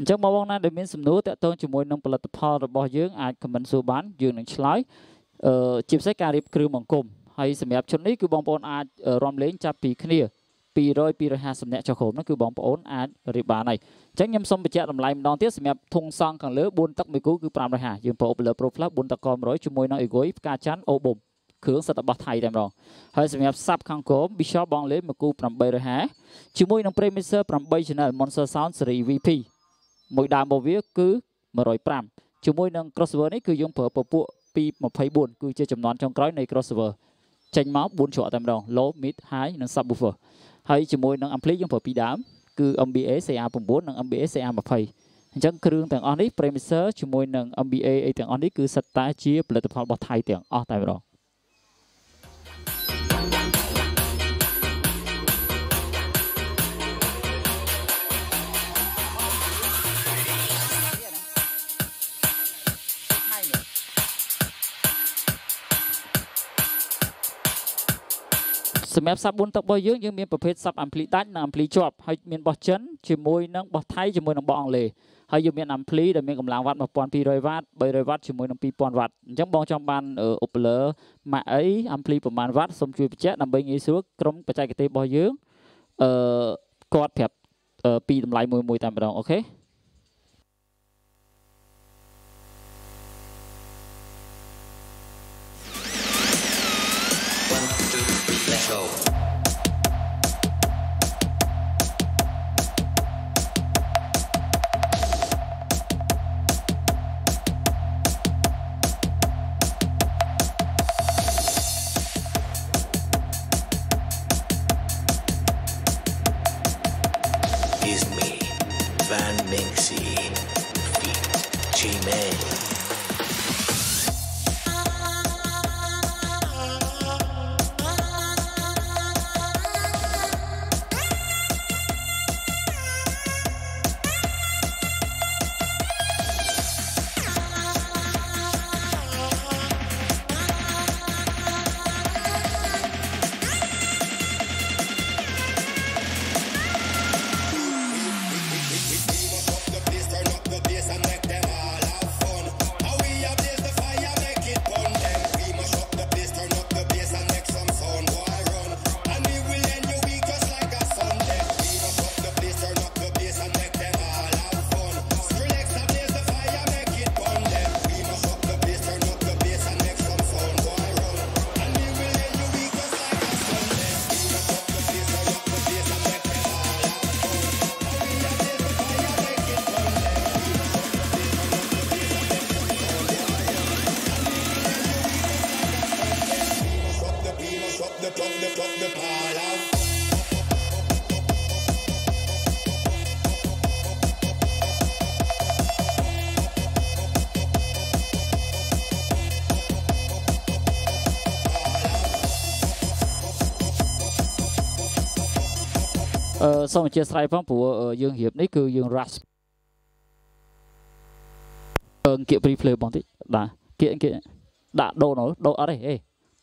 chắc mà bóng na để miễn sầm núi tại tôi chỉ muốn nâng bậtផលរបស់យើងអាច comment សួរបានយើងនឹងឆ្លើយជាពិសេសការរៀបគ្រឿងបង្គំហើយសម្រាប់ជននេះគឺបងប្អូនអាចរំលេងចាប់ពីគ្នា200 250នាក់ចុះក្រោមនោះគឺបងប្អូនអាចរៀបបានហើយអញ្ចឹងខ្ញុំសូមបញ្ជាក់តម្លៃម្ដងទៀតសម្រាប់ធុងសង់ខាងលើ4ទឹកមួយគូគឺ550យើងប្រើ Opler Pro Plus 4ទឹកក100ជាមួយនឹង Egoi ផ្កាច័ន្ទអូប៊ុំគ្រឿងសិតរបស់ថៃតែម្ដងហើយសម្រាប់សាប់ខាងក្រោម Bishop បងលេងមួយគូ850ជាមួយនឹង Premiser 8 Channel Monster Sound Series VP មួយដើមរបស់វាគឺ105ជាមួយនឹង crossover នេះគឺយើងប្រើពពួកពី24គឺជាចំនួនចុងក្រោយនៃ crossover ចេញមក4ច្រកតែម្ដង low mid high និង subwoofer ហើយជាមួយនឹង ampli យើងប្រើពីដើមគឺ MBA CR9 និង MBA CR20 អញ្ចឹងគ្រឿងទាំងអស់នេះ Premiser ជាមួយនឹង MBA អីទាំងអស់នេះគឺសិតតែជាផលិតផលរបស់ថៃទាំងអស់តែម្ដងសម្រាប់សាប់4ទឹករបស់យើងមានប្រភេទសាប់ ampli ដាច់និង ampli ជាប់ហើយមានបោះចិនជាមួយនឹងបោះថៃជាមួយនឹងបោះអង់គ្លេសហើយយើងមាន ampli ដែលមានកម្លាំងវ៉ាត់ 1200 វ៉ាត់ 300 វ៉ាត់ជាមួយនឹង 2000 វ៉ាត់អញ្ចឹងបងចង់បាន Opler ម៉ាក់អី ampli ប្រមាណវ៉ាត់សូមជួយបញ្ជាក់ដើម្បីងាយស្រួលក្រុមបច្ចេកទេសរបស់យើងគាត់ប្រាប់ពីតម្លៃមួយតែម្ដងអូខេសូមអធិស្ឋានផងព្រោះយើងរៀបនេះគឺយើង rush គៀក pre-play បងតិចបាទគៀកដាក់ដូរអត់ទេអេ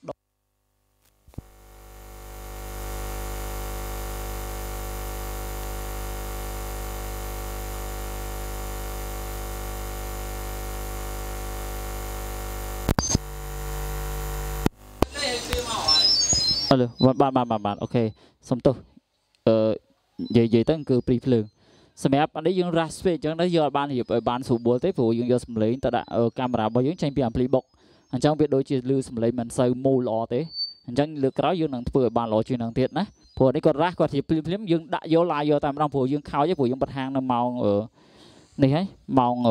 អឺបាទអូខេសុំទោសនិយាយទៅគឺព្រីភ្លើងសម្រាប់អានេះយើង rush ពេកអញ្ចឹងទៅយកឲ្យបានរៀបឲ្យបានស្រួលទេព្រោះយើងយកសំឡេងទៅដាក់កាមេរ៉ារបស់យើងចេញពី ampli box អញ្ចឹងវាដូចជាលឺសំឡេងមិនសូវមូលល្អទេអញ្ចឹងលើកក្រោយយើងនឹងធ្វើឲ្យបានល្អជាងនឹងទៀតណាព្រោះនេះគាត់ rush គាត់ជាភ្លាមយើងដាក់យកឡាយយកតែម្ដងព្រោះយើងខោចទេព្រោះយើងបិទហាងនៅម៉ោងនេះហើយម៉ោង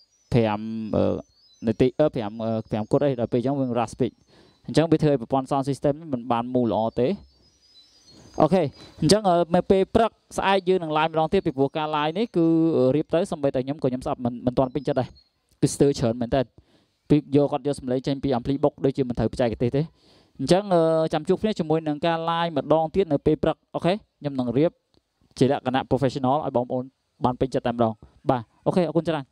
5នាទី5គត់អីដល់ពេលអញ្ចឹងយើង rush ពេកអញ្ចឹងវាធ្វើឲ្យប្រព័ន្ធ sound system មិនបានមូលល្អទេអូខេអញ្ចឹងនៅពេលព្រឹកស្អែកយើងនឹង live ម្ដងទៀតពីព្រោះការ live នេះគឺរៀបទៅសម្បីតែខ្ញុំក៏ខ្ញុំស្អប់មិនទាន់ពេញចិត្តដែរគឺស្ទើរច្រើនមែនតើពីគាត់យកសម្លេងចេញពី ampli box ដូចជាមិនត្រូវបច្ចេកទេសទេអញ្ចឹងចាំជួបគ្នាជាមួយនឹងការ live ម្ដងទៀតនៅពេលព្រឹកអូខេខ្ញុំនឹងរៀបជាលក្ខណៈ professional ឲ្យបងប្អូនបានពេញចិត្តតែម្ដងបាទអូខេអរគុណច្រើន